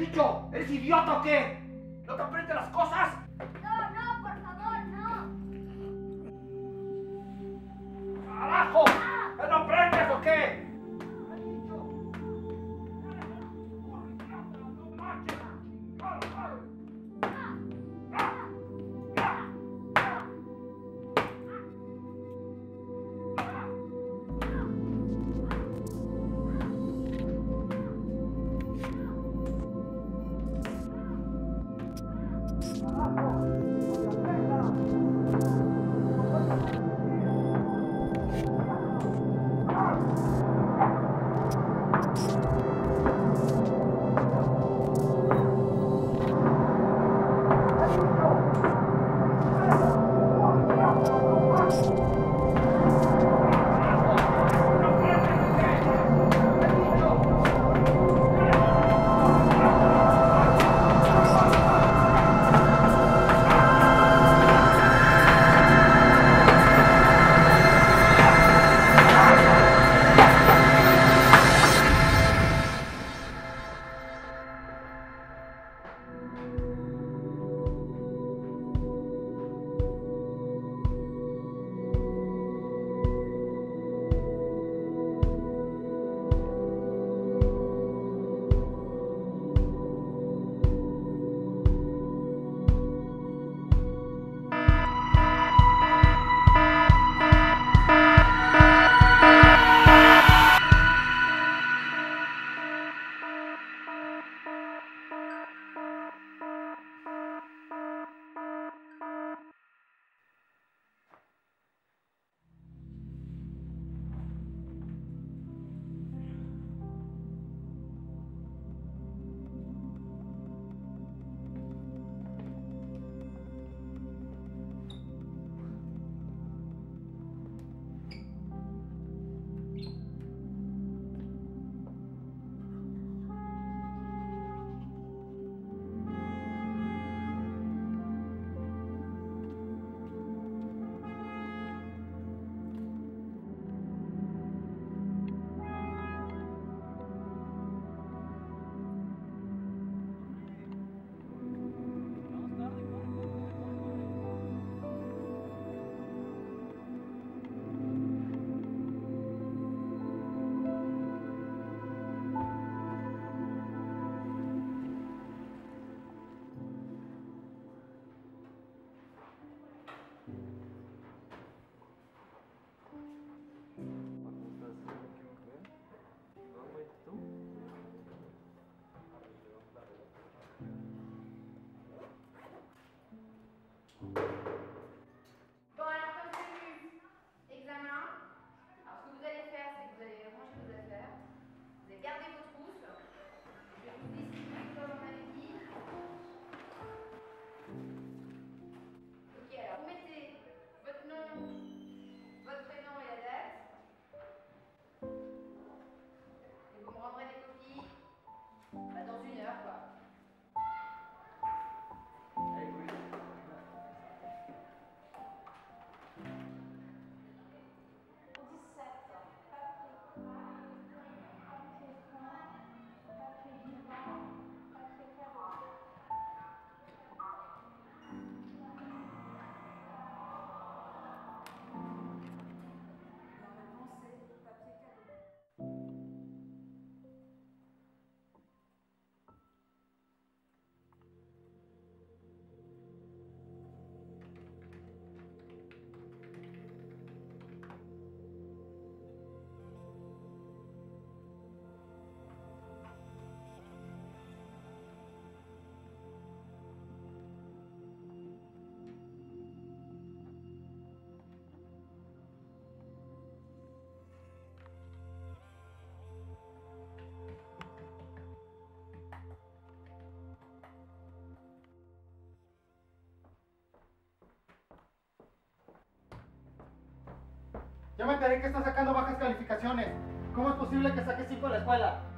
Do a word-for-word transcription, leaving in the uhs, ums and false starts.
dicho? ¿Eres idiota o qué? ¿No te aprendes las cosas? No, no, por favor, no. ¡Carajo! ¿No lo aprendes o qué? Bon, alors, comme prévu, examen. Alors, ce que vous allez faire, c'est que vous allez ranger vos affaires. Vous allez garder vos trousses. Je vais vous dessiner comme on avait dit. Ok, alors, vous mettez votre nom, votre prénom et la date. Et vous me rendrez des copies bah, dans une heure, quoi. Ya me enteré que está sacando bajas calificaciones. ¿Cómo es posible que saque cinco de la escuela?